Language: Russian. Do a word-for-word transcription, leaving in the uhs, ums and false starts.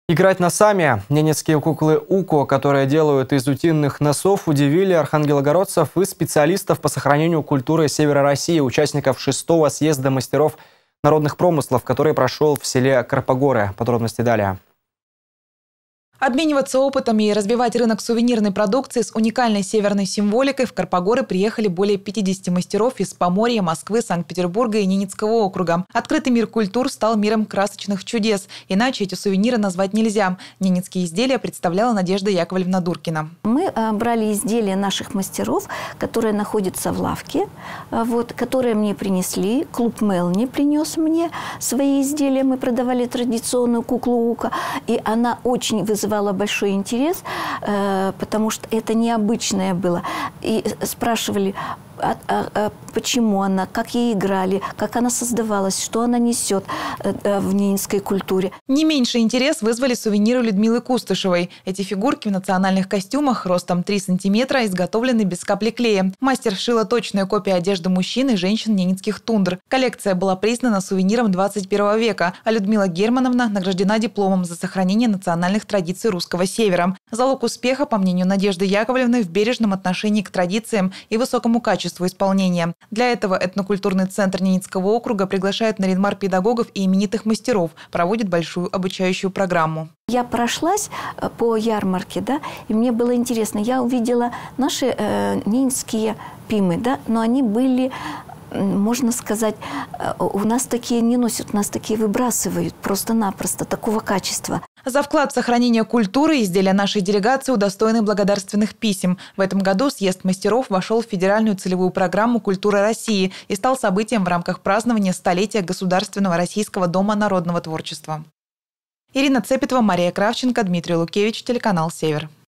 Играть носами. Ненецкие куклы УКО, которые делают из утиных носов, удивили архангелогородцев и специалистов по сохранению культуры Севера России, участников шестого съезда мастеров народных промыслов, который прошел в селе Карпогоры. Подробности далее. Обмениваться опытами и разбивать рынок сувенирной продукции с уникальной северной символикой в Карпогоры приехали более пятидесяти мастеров из Поморья, Москвы, Санкт-Петербурга и Ненецкого округа. Открытый мир культур стал миром красочных чудес. Иначе эти сувениры назвать нельзя. Ненецкие изделия представляла Надежда Яковлевна Дуркина. Мы брали изделия наших мастеров, которые находятся в лавке, вот, которые мне принесли. Клуб Мелни принес мне свои изделия. Мы продавали традиционную куклу УКО, и она очень вызывала большой интерес, потому что это необычное было. И спрашивали, а, а, а почему она, как ей играли, как она создавалась, что она несет в ненецкой культуре. Не меньший интерес вызвали сувениры Людмилы Кустышевой. Эти фигурки в национальных костюмах ростом три сантиметра изготовлены без капли клея. Мастер шила точную копию одежды мужчин и женщин ненецких тундр. Коллекция была признана сувениром двадцать первого века, а Людмила Германовна награждена дипломом за сохранение национальных традиций русского севера. Залог успеха, по мнению Надежды Яковлевны, в бережном отношении к традициям и высокому качеству исполнения. Для этого этнокультурный центр Ненецкого округа приглашает на Ринмар педагогов и именитых мастеров, проводит большую обучающую программу. Я прошлась по ярмарке, да, и мне было интересно. Я увидела наши э, ненецкие пимы, да, но они были, можно сказать, у нас такие не носят, у нас такие выбрасывают просто-напросто, такого качества. За вклад в сохранение культуры изделия нашей делегации удостоены благодарственных писем. В этом году съезд мастеров вошел в федеральную целевую программу «Культура России» и стал событием в рамках празднования столетия Государственного российского дома народного творчества. Ирина Цепетова, Мария Кравченко, Дмитрий Лукевич, телеканал «Север».